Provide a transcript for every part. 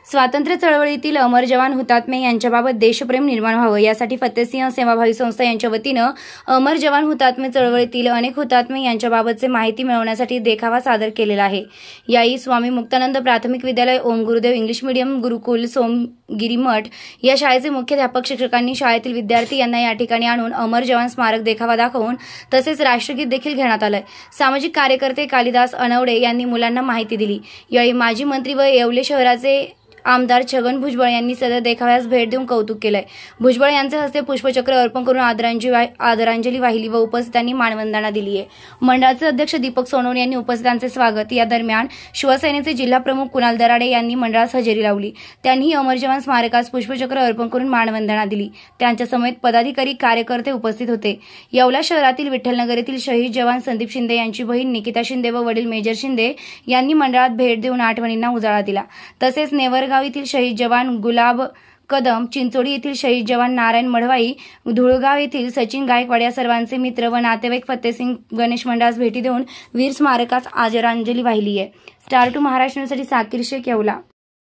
स्वातंत्र्य चळवळीतील अमर जवान हुतात्मे यांच्याबाबत देशप्रेम निर्माण व्हावं यासाठी फतेसिंह सेवाभावी संस्था यांच्या वतीनं अमर जवान हुतात्मे चळवळीतील अनेक हुतात्मे यांच्याबाबतचे माहिती मिळवण्यासाठी देखावा सादर केलेला आहे। यावेळी स्वामी मुक्तानंद प्राथमिक विद्यालय, ओम गुरुदेव इंग्लिश मीडियम गुरुकुल, सोमगिरी मठ या शाळेचे मुख्याध्यापक, शिक्षकांनी शाळेतील विद्यार्थी यांना या ठिकाणी आणून अमर जवान स्मारक देखावा दाखवून तसेच राष्ट्रगीत देखील घेण्यात आले। सामाजिक कार्यकर्ते कालिदास अनवडे यांनी मुलांना माहिती दिली। यावेळी माजी मंत्री व येवले शहराचे आमदार छगन भुजबळ यांनी सदर देखाव्यास भेट देऊन कौतुक केले। भुजबळ यांच्या हस्ते पुष्पचक्र अर्पण करून आदरांजली वाहिली व उपस्थितांनी मानवंदना दिली आहे। मंडळाचे अध्यक्ष दीपक सोनवणे यांनी उपस्थितांचे स्वागत। या दरम्यान शिवसेनेचे जिल्हा प्रमुख कुणाल दराडे यांनी मंडळास हजेरी लावली। त्यांनी अमर जवान स्मारकास पुष्पचक्र अर्पण करून मानवंदना दिली। त्यांच्या समेत पदाधिकारी, कार्यकर्ते उपस्थित होते। येवला शहरातील विठ्ठलनगर येथील शहीद जवान संदीप शिंदे यांची बहीण निकिता शिंदे व वडील मेजर शिंदे यांनी मंडळात भेट देऊन आठवणींना उजाळा दिला। तसेच नेवरगाव येथील शहीद जवान गुलाब कदम, चिंचोडी येथील शहीद जवान नारायण मढवाई, धुळगाव येथील सचिन गायकवाड या सर्वांचे मित्र व नातेवाईक फतेसिंग गणेश मंडळास भेटी देऊन वीर स्मारकास आदरांजली वाहिली आहे। स्टार टू महाराष्ट्र न्यूजसाठी साकीर शेख, येवला।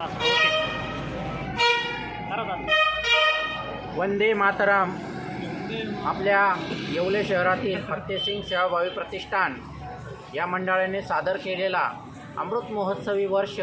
वंदे मातरम आपल्या येवले शहरातील फतेसिंग सेवाभावी प्रतिष्ठान या मंडळाने सादर केलेला अमृत महोत्सवी वर्ष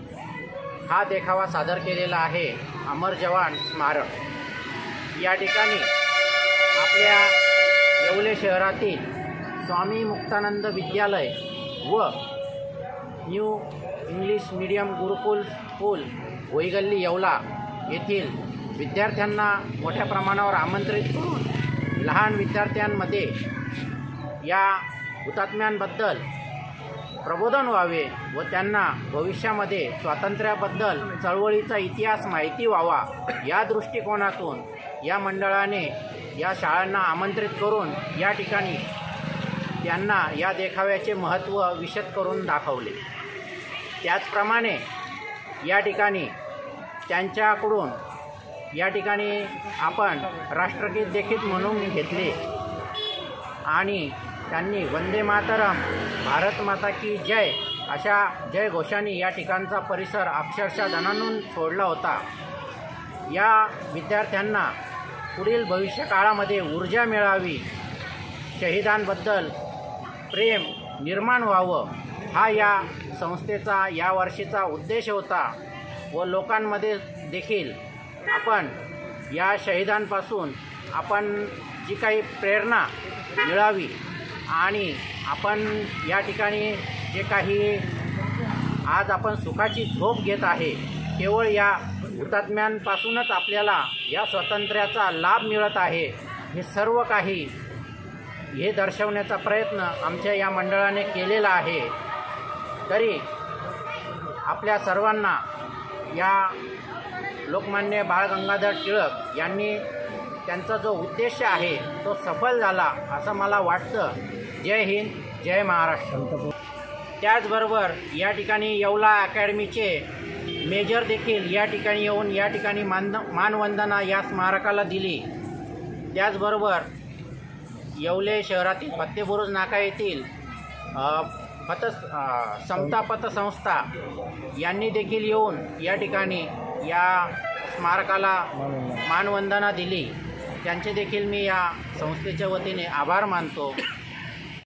हा देखावा सादर केलेला आहे। अमर जवान स्मारक या ठिकाणी आपल्या येवले शहरातील स्वामी मुक्तानंद विद्यालय व new English medium Gurukul school Vaigalli Yeola येथील विद्यार्थ्यांना मोठ्या प्रमाणावर आमंत्रित करून लहान विद्यार्थ्यांमध्ये या हुतात्म्यांबद्दल प्रबोधन व्हावे व त्यांना भविष्यामध्ये स्वातंत्र्याबद्दल चळवळीचा इतिहास माहिती व्हावा या दृष्टिकोनातून या मंडळाने या शाळांना आमंत्रित करून या ठिकाणी त्यांना या देखाव्याचे महत्त्व विशद करून दाखवले। त्याचप्रमाणे या ठिकाणी त्यांच्याकडून या ठिकाणी आपण राष्ट्रगीत देखील म्हणून घेतले आणि त्यांनी वंदे मातरम, भारत माता की जय अशा जय घोषांनी या ठिकाणचा परिसर अक्षरशः दणाणून सोडला होता। या विद्यार्थ्यांना पुढील भविष्यकाळामध्ये ऊर्जा मिळावी, शहीदांबद्दल प्रेम निर्माण व्हावं हा या संस्थेचा या वर्षीचा उद्देश होता व लोकांमध्ये देखील आपण या शहीदांपासून आपण जी काही प्रेरणा मिळावी आणि आपण या ठिकाणी जे काही आज आपण सुखाची झोप घेत आहे केवळ या हुतात्म्यांपासूनच आपल्याला या स्वातंत्र्याचा लाभ मिळत आहे हे सर्व काही हे दर्शवण्याचा प्रयत्न आमच्या या मंडळाने केलेला आहे। तरी आपल्या सर्वांना या लोकमान्य बाळ गंगाधर टिळक यांनी त्यांचा जो उद्देश आहे तो सफल झाला असं मला वाटतं। जय हिंद, जय महाराष्ट्र। त्याचबरोबर या ठिकाणी येवला अकॅडमीचे मेजर देखील या ठिकाणी येऊन या ठिकाणी मानवंदना या स्मारकाला दिली। त्याचबरोबर येवले शहरातील फत्तेबुरुज नाका येथील समता पतसंस्था यांनी देखील येऊन या ठिकाणी या स्मारकाला मानवंदना दिली। त्यांचे देखील मी या संस्थेच्या वतीने आभार मानतो।